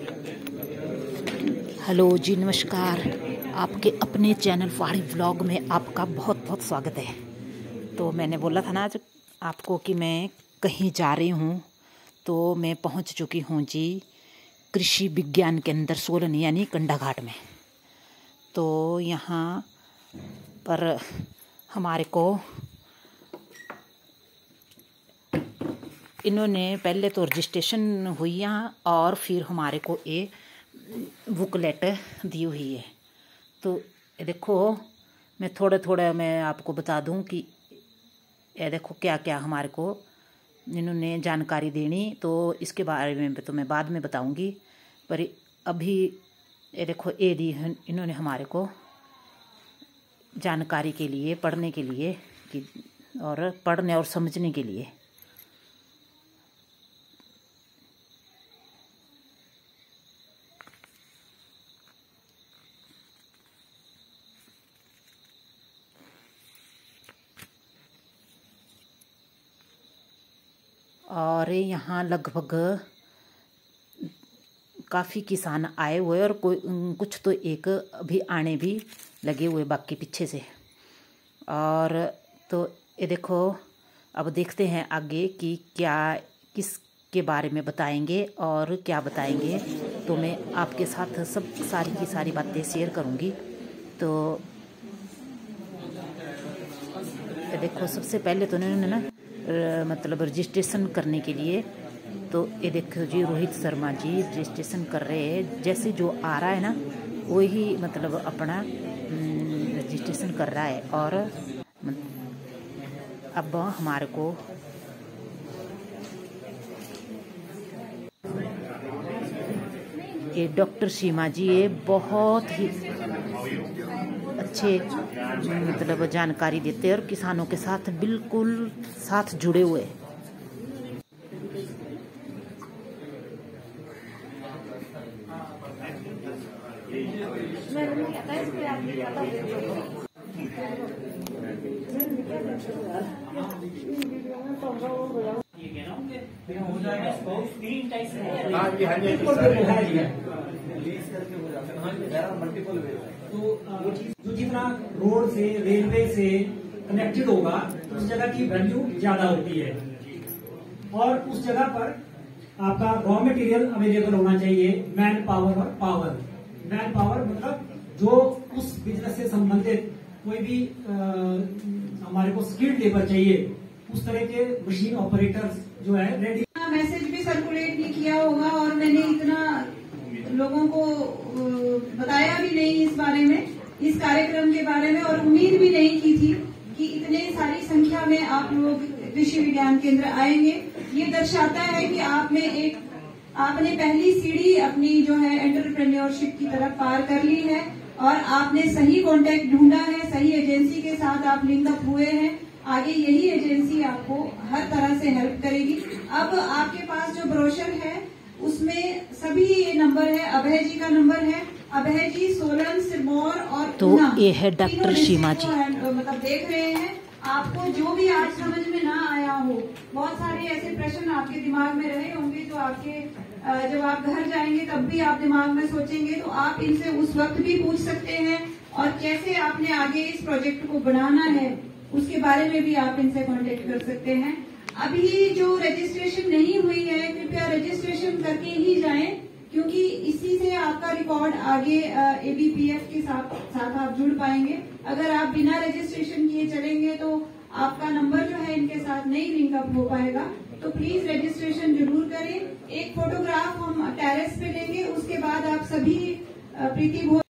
Hello जी, नमस्कार। आपके अपने चैनल पहाड़ी व्लॉग में आपका बहुत बहुत स्वागत है। तो मैंने बोला था ना आज आपको कि मैं कहीं जा रही हूँ, तो मैं पहुँच चुकी हूँ जी कृषि विज्ञान केंद्र सोलन यानी कंडाघाट में। तो यहाँ पर हमारे को इन्होंने पहले तो रजिस्ट्रेशन हुई यहाँ और फिर हमारे को ये बुकलेट दी हुई है। तो ये देखो, मैं थोड़ा थोड़ा मैं आपको बता दूं कि ये देखो क्या क्या हमारे को इन्होंने जानकारी देनी, तो इसके बारे में तो मैं बाद में बताऊंगी। पर अभी ये देखो ये दी इन्होंने हमारे को जानकारी के लिए, पढ़ने के लिए कि और पढ़ने और समझने के लिए। और यहाँ लगभग काफ़ी किसान आए हुए और कोई कुछ तो एक अभी आने भी लगे हुए बाकी पीछे से। और तो ये देखो, अब देखते हैं आगे कि क्या किसके बारे में बताएंगे और क्या बताएंगे। तो मैं आपके साथ सब सारी की सारी बातें शेयर करूँगी। तो ये देखो, सबसे पहले तो उन्होंने ना मतलब रजिस्ट्रेशन करने के लिए, तो ये देखो जी रोहित शर्मा जी रजिस्ट्रेशन कर रहे हैं। जैसे जो आ रहा है ना वही मतलब अपना रजिस्ट्रेशन कर रहा है। और अब हमारे को ये डॉक्टर सीमा जी ये बहुत ही अच्छे मतलब जानकारी देते हैं और किसानों के साथ बिल्कुल साथ जुड़े हुए। तो जो जितना रोड से रेलवे से कनेक्टेड होगा उस जगह की वैल्यू ज्यादा होती है। और उस जगह पर आपका रॉ मटेरियल अवेलेबल होना चाहिए, मैन पावर और पावर। मैन पावर मतलब जो उस बिजनेस से संबंधित कोई भी हमारे को स्किल्ड लेबर चाहिए, उस तरह के मशीन ऑपरेटर्स जो है रेडी। मैसेज भी सर्कुलेट नहीं किया होगा और मैंने इतना लोगों को बताया भी नहीं इस बारे में, इस कार्यक्रम के बारे में, और उम्मीद भी नहीं की थी कि इतने सारी संख्या में आप लोग कृषि विज्ञान केंद्र आएंगे। ये दर्शाता है कि आपने पहली सीढ़ी अपनी जो है एंटरप्रेन्योरशिप की तरफ पार कर ली है और आपने सही कॉन्टेक्ट ढूंढा है, सही एजेंसी के साथ आप लिंकअप हुए हैं। आगे यही एजेंसी आपको हर तरह से हेल्प करेगी। अब आपके पास जो ब्रोशर है उसमें सभी ये नंबर है, अभय जी का नंबर है, अभय जी सोलन, सिरमौर और तो ये है डॉक्टर सीमा जी। मतलब देख रहे हैं। आपको जो भी आज समझ में ना आया हो, बहुत सारे ऐसे प्रश्न आपके दिमाग में रहे होंगे जो आपके जब आप घर जाएंगे तब भी आप दिमाग में सोचेंगे, तो आप इनसे उस वक्त भी पूछ सकते हैं। और कैसे आपने आगे इस प्रोजेक्ट को बनाना है उसके बारे में भी आप इनसे कांटेक्ट कर सकते हैं। अभी जो रजिस्ट्रेशन नहीं हुई है, कृपया रजिस्ट्रेशन करके ही जाएं, क्योंकि इसी से आपका रिकॉर्ड आगे एबीपीएफ के साथ आप जुड़ पाएंगे। अगर आप बिना रजिस्ट्रेशन किए चलेंगे तो आपका नंबर जो है इनके साथ नहीं लिंकअप हो पाएगा। तो प्लीज रजिस्ट्रेशन जरूर करें। एक फोटोग्राफ हम टेरेस पे लेंगे, उसके बाद आप सभी प्रीति